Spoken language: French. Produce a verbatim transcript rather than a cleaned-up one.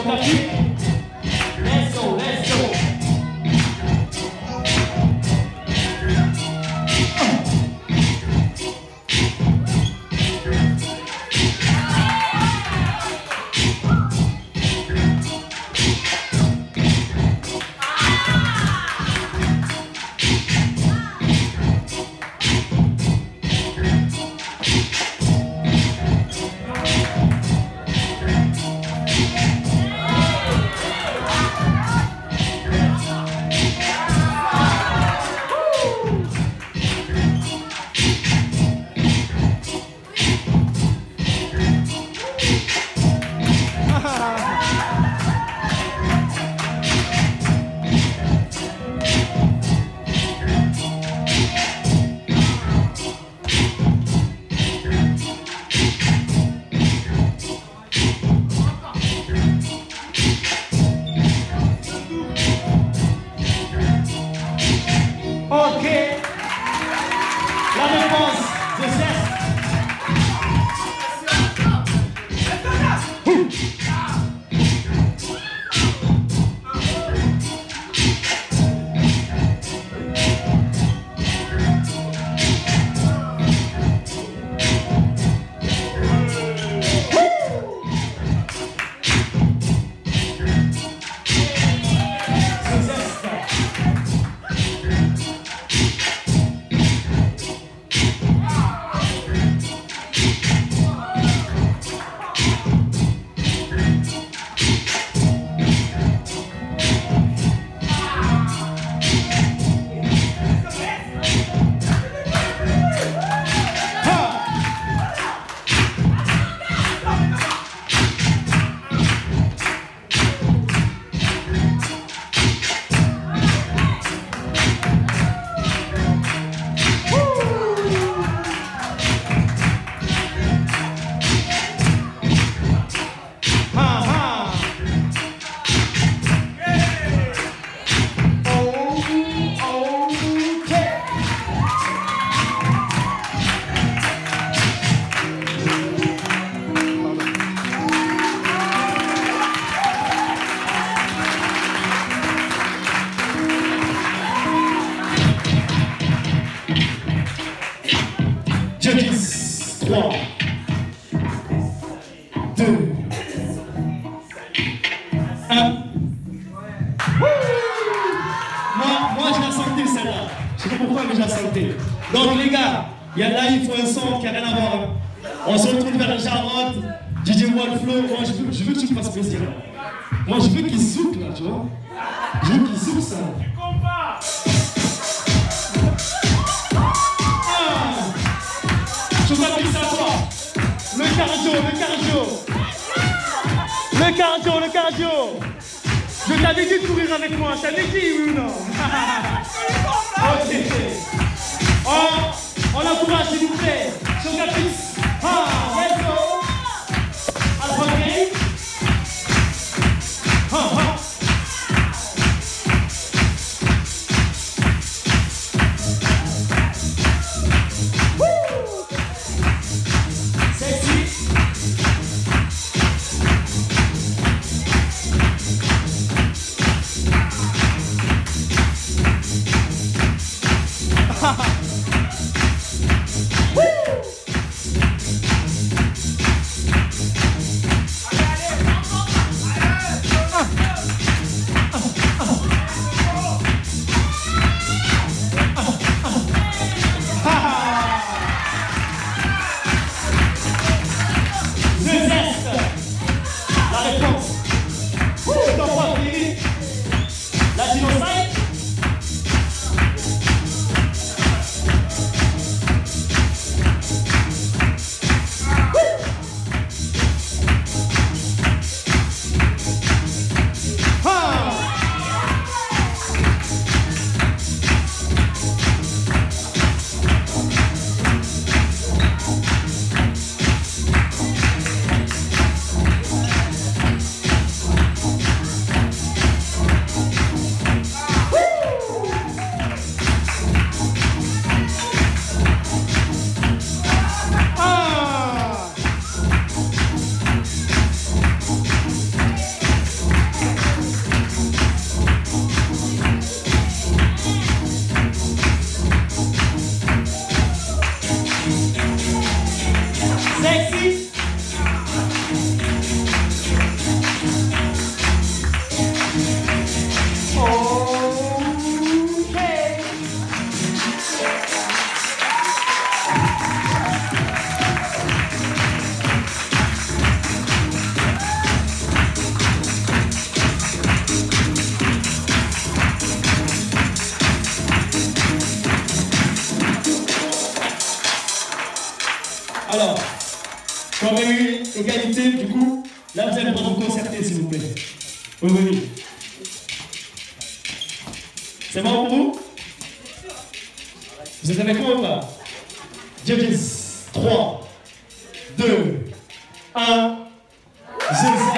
Let's go, let's go. Ok, la réponse de Zest. trois, deux, un. Moi, moi je la sentais celle-là. Je sais pas pourquoi, mais je la sentais. Donc les gars, il y a là, il faut un son qui n'a rien à voir. On se retrouve vers la Charlotte, D J Wallflow. Moi, je veux, je veux que tu me fasses plaisir. Moi, je veux qu'il souffle là, tu vois. Je veux qu'il souffle ça. Je m'appuie à toi. Le cardio, le cardio. Le cardio, le cardio. Je t'avais dit de courir avec moi. Je t'avais dit, oui ou non? Ok. On, on encourage, s'il vous plaît. Sur la piste. Ah, let's go. À la première. Ah, ah. Alors, quand il y a eu égalité, du coup, là vous allez devoir vous concerter, s'il vous plaît. Oui, oui, oui. C'est bon pour vous? Vous êtes avec moi ou pas? Judges, trois, deux, un, zéro.